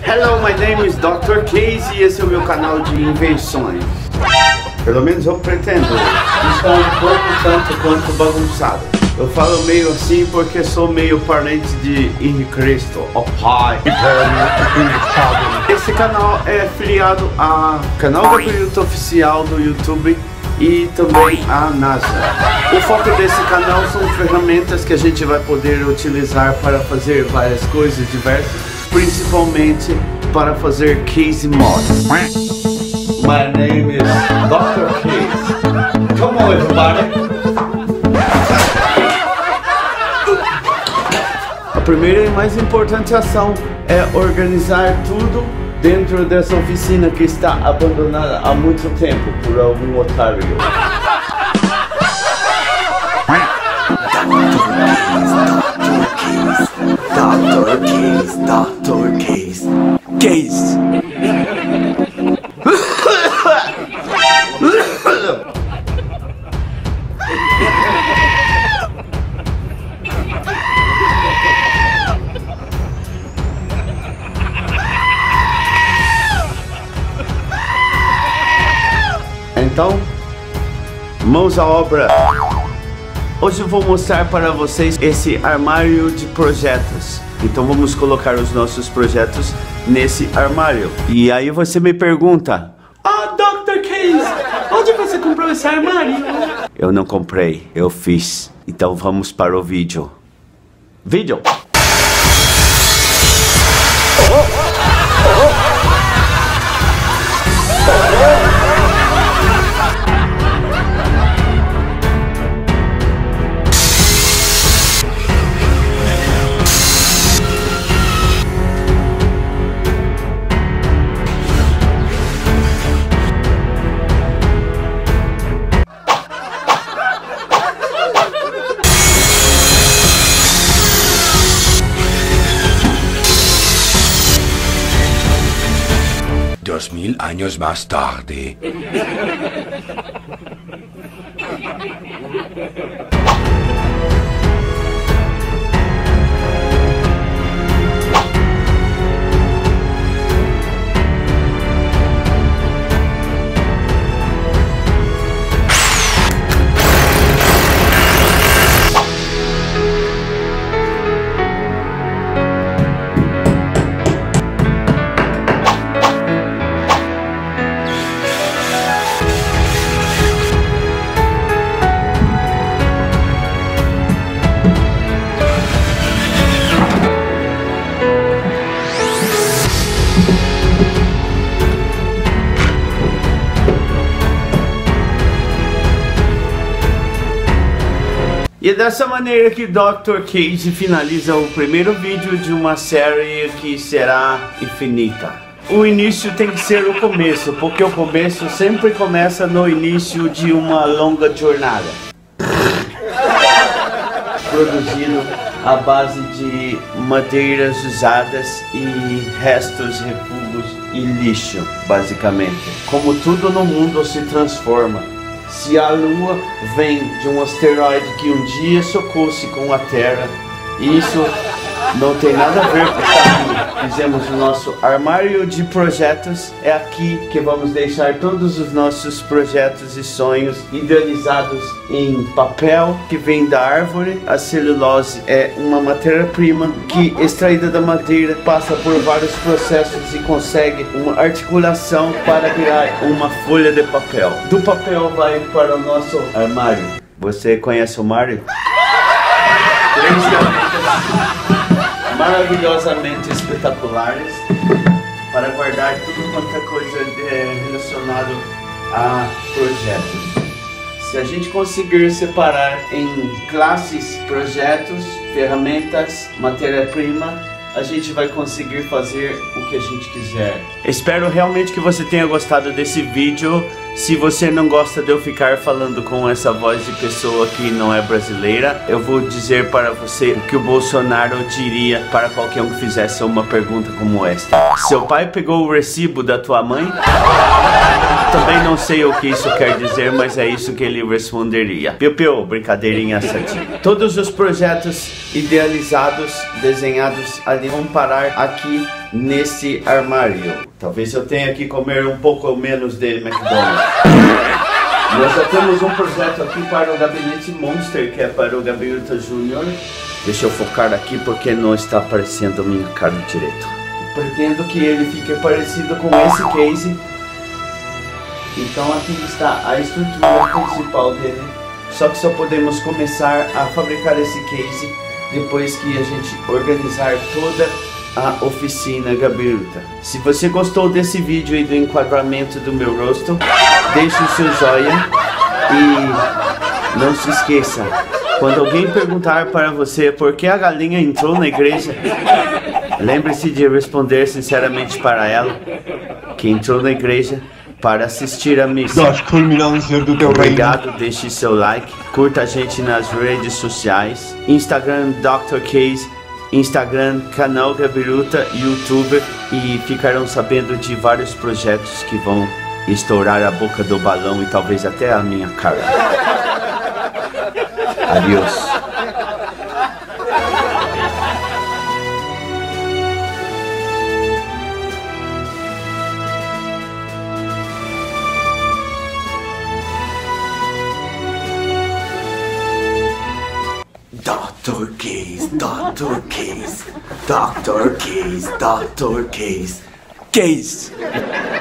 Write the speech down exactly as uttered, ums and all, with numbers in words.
Hello, my name is doutor Case e esse é o meu canal de invenções. Pelo menos eu pretendo. Está um pouco tanto quanto bagunçado. Eu falo meio assim porque sou meio parente de Henrique Cristo, o pai. Esse canal é afiliado ao canal gratuito oficial do YouTube e também a NASA. O foco desse canal são ferramentas que a gente vai poder utilizar para fazer várias coisas diversas, principalmente para fazer case mods. My name is doutor Case. Come on, everybody. A primeira e mais importante ação é organizar tudo dentro dessa oficina que está abandonada há muito tempo por algum otário. doutor Case, doutor Case, Case. Então, mãos à obra! Hoje eu vou mostrar para vocês esse armário de projetos. Então vamos colocar os nossos projetos nesse armário. E aí você me pergunta: Ah, doutor Case, onde você comprou esse armário? Eu não comprei, eu fiz. Então vamos para o vídeo. Vídeo! Dos mil años más tarde. E é dessa maneira que doutor Case finaliza o primeiro vídeo de uma série que será infinita. O início tem que ser o começo, porque o começo sempre começa no início de uma longa jornada. Produzido à base de madeiras usadas e restos, refugos e lixo, basicamente. Como tudo no mundo se transforma. Se a Lua vem de um asteroide que um dia chocou-se com a Terra, isso não tem nada a ver com o que fizemos o nosso armário de projetos. É aqui que vamos deixar todos os nossos projetos e sonhos idealizados em papel que vem da árvore. A celulose é uma matéria-prima que, extraída da madeira, passa por vários processos e consegue uma articulação para virar uma folha de papel. Do papel vai para o nosso armário. Você conhece o Mario? Três gavetas maravilhosamente espetaculares para guardar tudo quanto é coisa é, relacionado a projetos. Se a gente conseguir separar em classes, projetos, ferramentas, matéria-prima, a gente vai conseguir fazer o que a gente quiser. Espero realmente que você tenha gostado desse vídeo. Se você não gosta de eu ficar falando com essa voz de pessoa que não é brasileira, eu vou dizer para você o que o Bolsonaro diria para qualquer um que fizesse uma pergunta como esta: seu pai pegou o recibo da tua mãe? Também não sei o que isso quer dizer, mas é isso que ele responderia. Piu, piu, brincadeirinha sadia. Todos os projetos idealizados, desenhados ali vão parar aqui nesse armário. Talvez eu tenha que comer um pouco menos de McDonald's. Nós já temos um projeto aqui para o Gabinete Monster, que é para o Gabiruta Júnior. Deixa eu focar aqui porque não está aparecendo a minha cara direito. Pretendo que ele fique parecido com esse case. Então aqui está a estrutura principal dele. Só que só podemos começar a fabricar esse case depois que a gente organizar toda a oficina Gabiruta. Se você gostou desse vídeo e do enquadramento do meu rosto, deixe o seu joinha e não se esqueça, quando alguém perguntar para você por que a galinha entrou na igreja, lembre-se de responder sinceramente para ela que entrou na igreja para assistir a missa. Das culminâncias do teu Obrigado, reino. deixe seu like, curta a gente nas redes sociais, Instagram doutor Case, Instagram canal Gabiruta, YouTube, e ficarão sabendo de vários projetos que vão estourar a boca do balão e talvez até a minha cara. Adeus. doutor Case, doutor Case, doutor Case, doutor Case, Case.